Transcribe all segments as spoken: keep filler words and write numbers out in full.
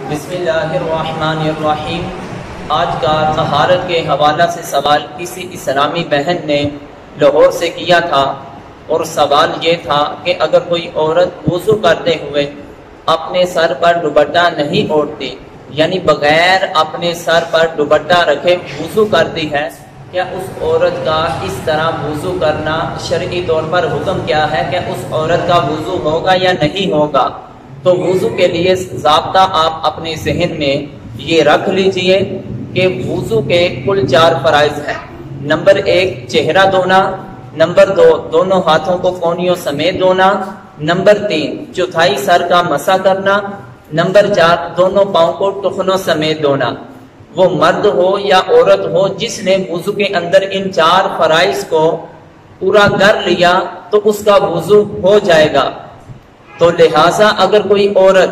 بسم اللہ الرحمن الرحیم۔ آج کا طہارت کے حوالہ سے سوال کسی اسلامی بہن نے لاہور سے کیا تھا، اور سوال یہ تھا کہ اگر کوئی عورت وضو کرتے ہوئے اپنے سر پر دپٹہ نہیں اوڑھتی، یعنی بغیر اپنے سر پر دپٹہ رکھے وضو کرتی ہے، کیا اس عورت کا اس طرح وضو کرنا شرعی طور پر حکم کیا ہے؟ کہ اس عورت کا وضو ہوگا یا نہیں ہوگا؟ تو وضو کے لیے ضابطہ آپ اپنے ذہن میں یہ رکھ لیجئے کہ وضو کے کل چار فرائض ہیں۔ نمبر ایک، چہرہ دھونا۔ نمبر دو، دونوں ہاتھوں کو کونیوں سمیت دھونا۔ نمبر تین، چوتھائی سر کا مسح کرنا۔ نمبر چار، دونوں پاؤں کو ٹخنوں سمیت دھونا۔ وہ مرد ہو یا عورت ہو، جس نے وضو کے اندر ان چار فرائض کو پورا کر لیا تو اس کا وضو ہو جائے گا۔ تو لہٰذا اگر کوئی عورت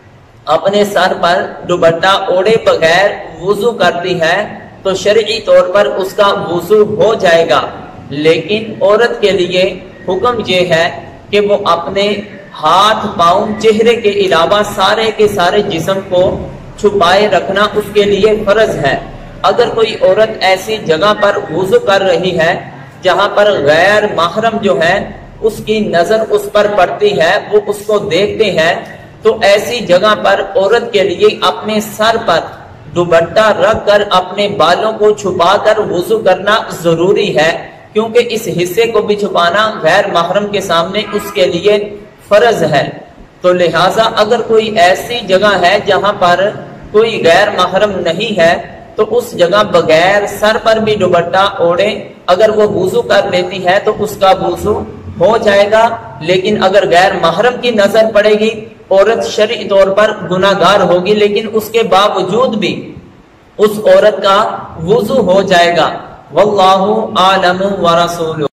اپنے سر پر دوپٹہ اوڑھے بغیر وضو کرتی ہے تو شرعی طور پر اس کا وضو ہو جائے گا، لیکن عورت کے لیے حکم یہ ہے کہ وہ اپنے ہاتھ، پاؤں، چہرے کے علاوہ سارے کے سارے جسم کو چھپائے رکھنا اس کے لیے فرض ہے۔ اگر کوئی عورت ایسی جگہ پر وضو کر رہی ہے جہاں پر غیر محرم جو ہے اس کی نظر اس پر پڑتی ہے، وہ اس کو دیکھتے ہیں، تو ایسی جگہ پر عورت کے لیے اپنے سر پر دوپٹہ رکھ کر اپنے بالوں کو چھپا کر وضو کرنا ضروری ہے، کیونکہ اس حصے کو بھی چھپانا غیر محرم کے سامنے اس کے لیے فرض ہے۔ تو لہٰذا اگر کوئی ایسی جگہ ہے جہاں پر کوئی غیر محرم نہیں ہے تو اس جگہ بغیر سر پر بھی دوپٹہ اوڑھے اگر وہ وضو کر لیتی ہے تو اس کا وضو ہو جائے گا، لیکن اگر غیر محرم کی نظر پڑے گی عورت شرعی طور پر گناہ گار ہوگی، لیکن اس کے باوجود بھی اس عورت کا وضو ہو جائے گا۔ واللہ اعلم ورسولہ۔